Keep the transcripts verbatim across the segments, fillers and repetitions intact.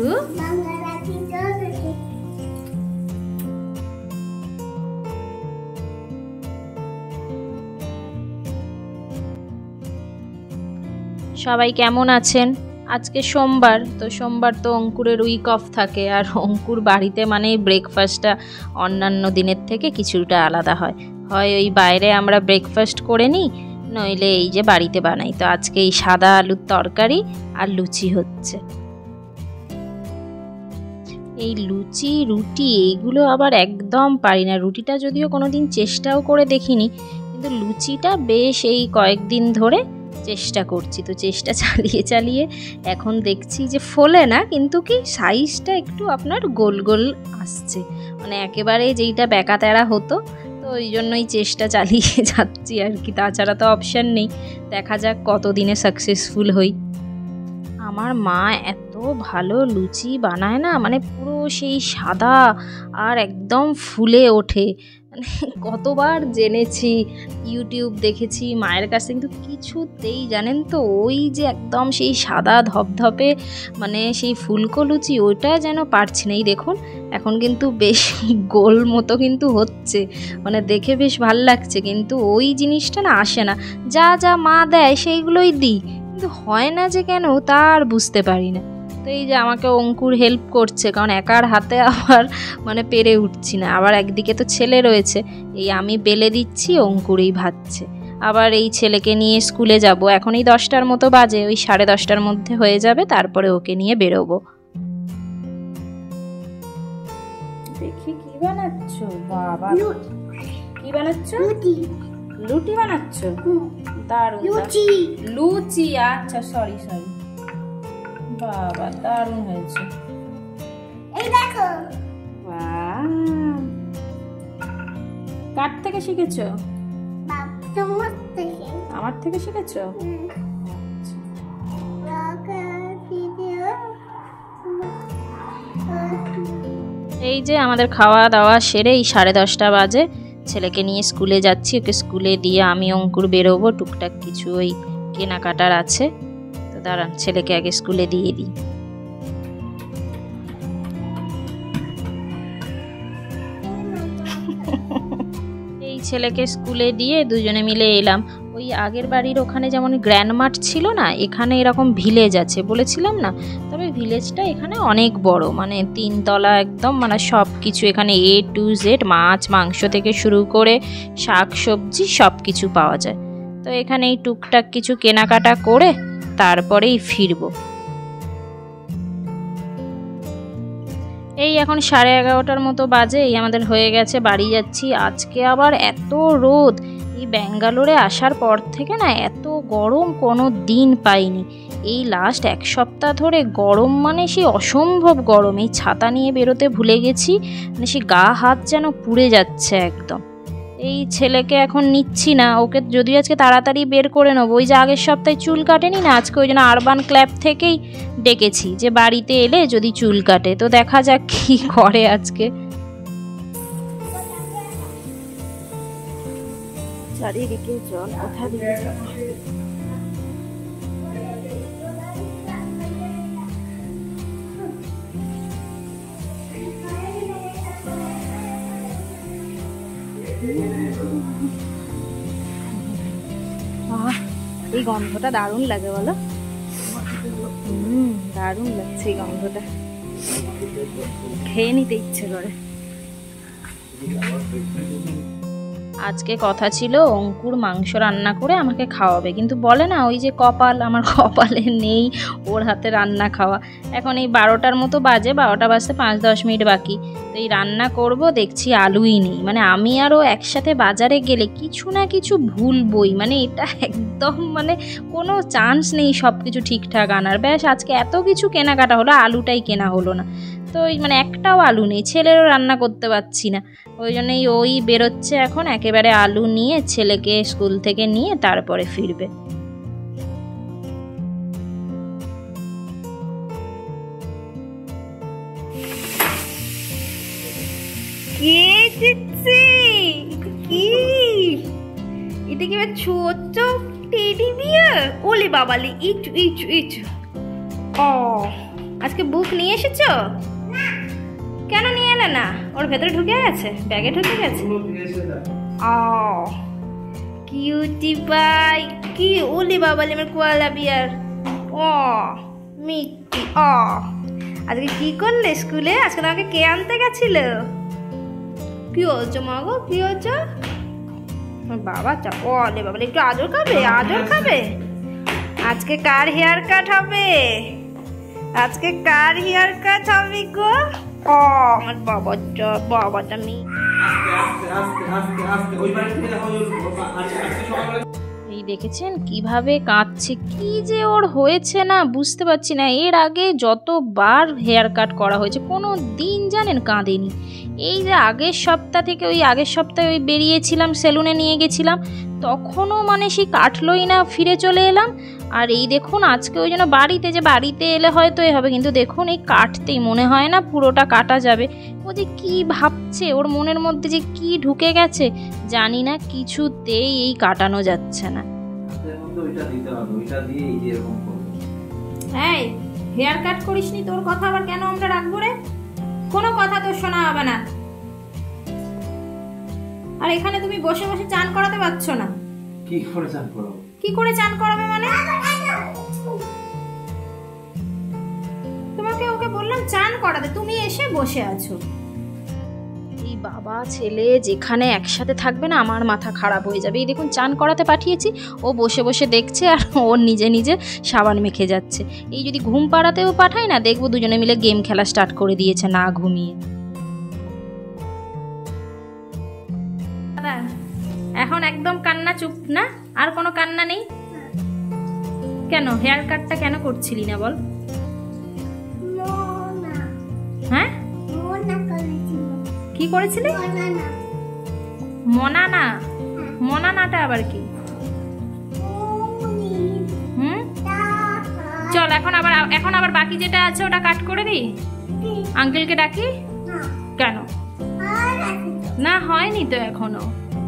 সবাই কেমন আছেন? আজকে সোমবার, তো সোমবার তো অঙ্কুরের উইক অফ থাকে, আর অঙ্কুর বাড়িতে মানে ব্রেকফাস্টটা অন্যান্য দিনের থেকে কিছুটা আলাদা হয়। হয় ওই বাইরে আমরা ব্রেকফাস্ট করে নিই, নইলে এই যে বাড়িতে বানাই। তো আজকে এই সাদা আলুর তরকারি আর লুচি হচ্ছে। এই লুচি রুটি এইগুলো আবার একদম পারি না। রুটিটা যদিও কোনো দিন চেষ্টাও করে দেখিনি, কিন্তু লুচিটা বেশ এই কয়েকদিন ধরে চেষ্টা করছি। তো চেষ্টা চালিয়ে চালিয়ে এখন দেখছি যে ফোলে না, কিন্তু কি সাইজটা একটু আপনার গোল গোল আসছে, মানে একেবারে যেইটা বেঁকা তেড়া হতো। তো ওই জন্যই চেষ্টা চালিয়ে যাচ্ছি আর কি, তাছাড়া তো অপশান নেই। দেখা যাক কতদিনে সাকসেসফুল হই। আমার মা এত ভালো লুচি বানায় না, মানে পুরো সেই সাদা আর একদম ফুলে ওঠে। মানে কতবার জেনেছি, ইউটিউব দেখেছি মায়ের কাছে, কিন্তু কিছুতেই জানেন তো ওই যে একদম সেই সাদা ধপধপে মানে সেই ফুলকো লুচি, ওইটা যেন পারছি না। এই দেখুন এখন কিন্তু বেশ গোল মতো কিন্তু হচ্ছে, মানে দেখে বেশ ভাল লাগছে, কিন্তু ওই জিনিসটা না আসে না। যা যা মা দেয় সেইগুলোই দিই, কিন্তু হয় না যে কেন তা আর বুঝতে পারি না। তো এই যে আমাকে অঙ্কুর হেল্প করছে, কারণ একার হাতে আবার মানে পেরে উঠছি না। আবার একদিকে তো ছেলে রয়েছে, এই আমি বেলে দিচ্ছি, অঙ্কুরই ভাজছে। আবার এই ছেলেকে নিয়ে স্কুলে যাব, এখন এই দশটার মতো বাজে, ওই সাড়ে দশটার মধ্যে হয়ে যাবে, তারপরে ওকে নিয়ে বেরোবো। দেখি কি বানাচ্ছ বাবা, কি বানাচ্ছ? লুটি বানাচ্ছ? দারুণ। লুচি, আচ্ছা সরি সরি, বাবা দারুণ হয়েছে। এই দেখো, কার থেকে শিখেছো? আমার থেকে শিখেছো? এই যে আমাদের খাওয়া দাওয়া সেরে এই সাড়ে দশটা বাজে, ছেলেকে নিয়ে স্কুলে যাচ্ছি। ওকে স্কুলে দিয়ে আমি অঙ্কুর বেরোবো, টুকটাক কিছু ওই কেনাকাটার আছে। তো দাঁড়ান, ছেলেকে আগে স্কুলে দিয়ে দিই। এই ছেলেকে স্কুলে দিয়ে দুজনে মিলে এলাম। ওই আগের বাড়ির ওখানে যেমন গ্র্যান্ড মার্ট ছিল না, এখানে এরকম ভিলেজ আছে বলেছিলাম না, তবে ভিলেজটা এখানে অনেক বড়, মানে তিনতলা একদম, মানে সব কিছু এখানে এ টু জেড, মাছ মাংস থেকে শুরু করে শাক সবজি সব কিছু পাওয়া যায়। তো এখানে এই টুকটাক কিছু কেনাকাটা করে তারপরেই ফিরবো। এই এখন সাড়ে এগারোটার মতো বাজে, এই আমাদের হয়ে গেছে, বাড়ি যাচ্ছি। আজকে আবার এত রোদ, এই ব্যাঙ্গালোরে আসার পর থেকে না এত গরম কোনো দিন পাইনি। এই লাস্ট এক সপ্তাহ ধরে গরম মানে সেই অসম্ভব গরম, এই ছাতা নিয়ে বেরোতে ভুলে গেছি, মানে সেই গা হাত যেন পুড়ে যাচ্ছে একদম। এই ছেলেকে এখন নিচ্ছি না, ওকে যদি আজকে তাড়াতাড়ি বের করে নেবো। ওই যে আগের সপ্তাহে চুল কাটেনি না, আজকে ওই জন্য আরবান ক্ল্যাব থেকেই ডেকেছি যে বাড়িতে এলে যদি চুল কাটে। তো দেখা যাক কি করে আজকে। চারিদিকে জল, কোথা দিয়ে এই গন্ধটা দারুণ লাগে বলো? হুম, দারুণ লাগছে এই গন্ধটা, খেয়ে নিতে ইচ্ছে করে। আজকে কথা ছিল অঙ্কুর মাংস রান্না করে আমাকে খাওয়াবে, কিন্তু বলে না ওই যে কপাল, আমার কপালে নেই ওর হাতে রান্না খাওয়া। এখন এই বারোটার মতো বাজে, বারোটা বাজতে পাঁচ দশ মিনিট বাকি। তো এই রান্না করব, দেখছি আলুই নেই। মানে আমি আরও একসাথে বাজারে গেলে কিছু না কিছু ভুলবই, মানে এটা একদম মানে কোনো চান্স নেই সব কিছু ঠিকঠাক আনার। ব্যাস আজকে এত কিছু কেনাকাটা হলো, আলুটাই কেনা হলো না। তো ওই মানে একটাও আলু নেই, ছেলেরও রান্না করতে পারছি না, ওই জন্যই ওই বেরোচ্ছে এখন একেবারে আলু নিয়ে, ছেলেকে স্কুল থেকে নিয়ে তারপরে ফিরবে। এটা কি ছোট টেডি বিয়ার? ওলে বাবালে, ইচ ইচ ইচ। ও আজকে বুক নিয়ে এসেছো? কেন নিয়ে এলে না? ওর ভেতরে ঢুকে গেছে, ব্যাগে ঢুকে গেছে। ও কিউটি পাই, কি ওলি বাবালি আমার কোয়ালা বিয়ার। ও মিষ্টি। ও আজকে কি করলে স্কুলে? আজকে তোমাকে কে আনতে গেছিল? কি হচ্ছে মা গো, কি হচ্ছে? বাবা চা ওলে বাবা, একটু আদর খাবে, আদর খাবে। আজকে কার হেয়ার কাট হবে? আজকে কার হেয়ার কাট হবে গো? ও আমার বাবাটা, বাবাটা মি এই দেখেছেন কিভাবে কাঁদছে, কি যে ওর হয়েছে না বুঝতে পারছি না। এর আগে যতবার হেয়ার কাট করা হয়েছে কোনো দিন জানেন কাঁদেনি। এই যে আগের সপ্তাহ থেকে, ওই আগের সপ্তাহে ওই বেরিয়েছিলাম, সেলুনে নিয়ে গেছিলাম, তখনও মানে সেই কাটলই না, ফিরে চলে এলাম। আর এই দেখুন আজকে ওই জন্য বাড়িতে, যে বাড়িতে এলে হয়তো এ হবে, কিন্তু দেখুন এই কাটতেই মনে হয় না পুরোটা কাটা যাবে। ও যে কী ভাবছে, ওর মনের মধ্যে যে কি ঢুকে গেছে জানি না, কিছুতেই এই কাটানো যাচ্ছে না। এই হেয়ার কাট করিসনি, তোর কথা আবার কেন আমরা রাখবো রে? কোনো কথা তোর শোনা হবে না। আর এখানে তুমি বসে বসে চান করাতে পারছো না। কি করে চান করাবো? কি করে চান করাবে মানে? তোমাকে ওকে বললাম চান করাতে, তুমি এসে বসে আছো। এই বাবা ছেলে যেখানে একসাথে থাকবে না আমার মাথা খারাপ হয়ে যাবে। এই দেখুন চান করাতে পাঠিয়েছি, ও বসে বসে দেখছে আর ওর নিজে নিজে সাবান মেখে যাচ্ছে। এই যদি ঘুম পাড়াতেও পাঠাই না, দেখবো দুজনে মিলে গেম খেলা স্টার্ট করে দিয়েছে না ঘুমিয়ে। এখন একদম কান্না চুপ না? আর কোনো কান্না নেই? কেন হেয়ার কাটটা কেন করছিলি না বল? হ্যাঁ কি করেছিলি? মনানা? মনানাটা আবার কি? হুম চল এখন আবার, এখন আবার বাকি যেটা আছে ওটা কাট করে দিই। আঙ্কেলকে ডাকি? কেন না, হয়নি তো এখনো।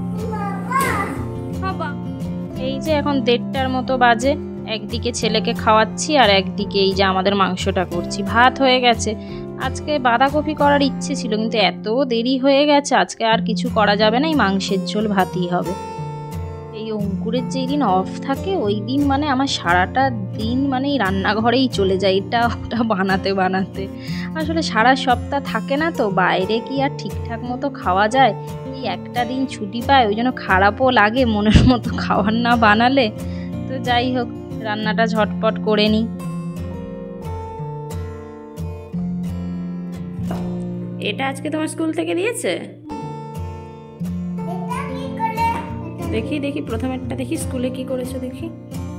এই যে এখন দেড়টার মতো বাজে, একদিকে ছেলেকে খাওয়াচ্ছি আর একদিকে এই যে আমাদের মাংসটা করছি। ভাত হয়ে গেছে, আজকে বাঁধাকপি করার ইচ্ছে ছিল কিন্তু এত দেরি হয়ে গেছে, আজকে আর কিছু করা যাবে না, এই মাংসের ঝোল ভাতই হবে। এই অঙ্কুরের যেই দিন অফ থাকে ওই দিন মানে আমার সারাটা দিন মানে এই রান্নাঘরেই চলে যায়, এটা ওটা বানাতে বানাতে। আসলে সারা সপ্তাহ থাকে না তো বাইরে, কি আর ঠিকঠাক মতো খাওয়া যায়? এই একটা দিন ছুটি পায়, ওই জন্য খারাপও লাগে মনের মতো খাবার না বানালে। তো যাই হোক রান্নাটা ঝটপট করে নিই। এটা আজকে তোমার স্কুল থেকে দিয়েছে? দেখি দেখি প্রথমেরটা দেখি, স্কুলে কি করেছো দেখি।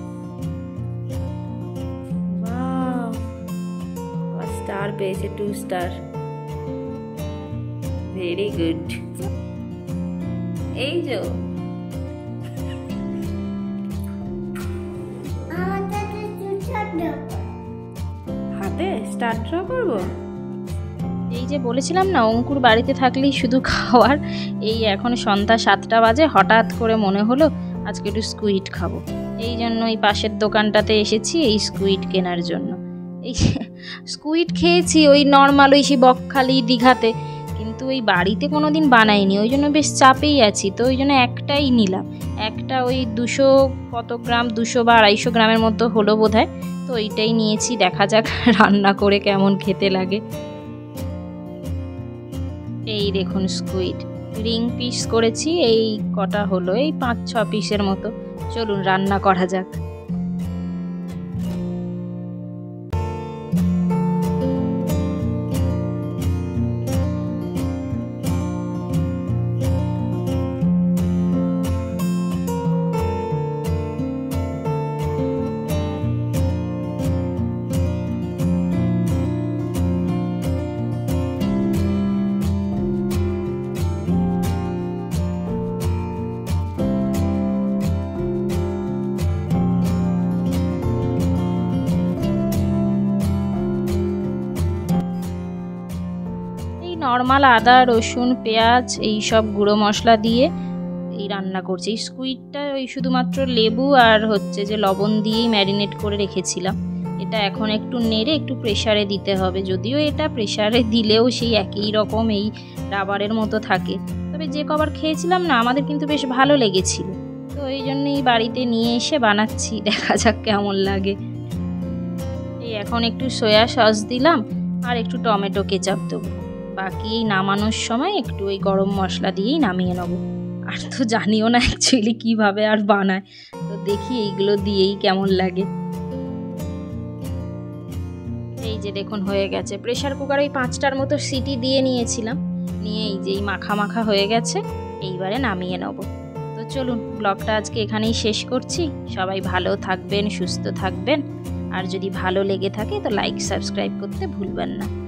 স্টার পেয়েছে, টু স্টার, ভেরি গুড। এই যে হাতে স্টার ড্র করবো। এই যে বলেছিলাম না অঙ্কুর বাড়িতে থাকলেই শুধু খাওয়ার। এই এখন সন্ধ্যা সাতটা বাজে, হঠাৎ করে মনে হলো আজকে একটু স্কুইড খাবো, এই জন্য এই পাশের দোকানটাতে এসেছি এই স্কুইড কেনার জন্য। এই স্কুইড খেয়েছি ওই নর্মাল ওই সেই বকখালি দীঘাতে, কিন্তু ওই বাড়িতে কোনো দিন বানাইনি, ওই জন্য বেশ চাপেই আছি। তো ওই জন্য একটাই নিলাম, একটা ওই দুশো কত গ্রাম, দুশো বা আড়াইশো গ্রামের মতো হলো বোধহয়। তো ওইটাই নিয়েছি, দেখা যাক রান্না করে কেমন খেতে লাগে। এই দেখুন স্কুইড রিং পিস করেছি, এই কটা হলো, এই পাঁচ ছ পিসের মতো। চলুন রান্না করা যাক। নর্মাল আদা রসুন পেঁয়াজ এই সব গুঁড়ো মশলা দিয়ে এই রান্না করছি। এই স্কুইডটা ওই শুধুমাত্র লেবু আর হচ্ছে যে লবণ দিয়েই ম্যারিনেট করে রেখেছিলাম, এর এটা এখন একটু নেড়ে একটু প্রেসারে দিতে হবে, যদিও এটা প্রেসারে দিলেও সেই একই রকম এই রাবারের মতো থাকে, তবে যে কবার খেয়েছিলাম না আমাদের কিন্তু বেশ ভালো লেগেছিল, তো এই জন্যই বাড়িতে নিয়ে এসে বানাচ্ছি, দেখা যাক কেমন লাগে। এই এখন একটু সয়া সস দিলাম আর একটু টমেটো কেচাপ দেবো, বাকি এই নামানোর সময় একটু ওই গরম মশলা দিয়েই নামিয়ে নেবো। আর তো জানিও না অ্যাকচুয়ালি কীভাবে আর বানায়, তো দেখি এইগুলো দিয়েই কেমন লাগে। এই যে দেখুন হয়ে গেছে, প্রেশার কুকারে ওই পাঁচটার মতো সিটি দিয়ে নিয়েছিলাম, নিয়ে এই যে এই মাখা মাখা হয়ে গেছে, এইবারে নামিয়ে নেব। তো চলুন ব্লগটা আজকে এখানেই শেষ করছি। সবাই ভালো থাকবেন, সুস্থ থাকবেন, আর যদি ভালো লেগে থাকে তো লাইক সাবস্ক্রাইব করতে ভুলবেন না।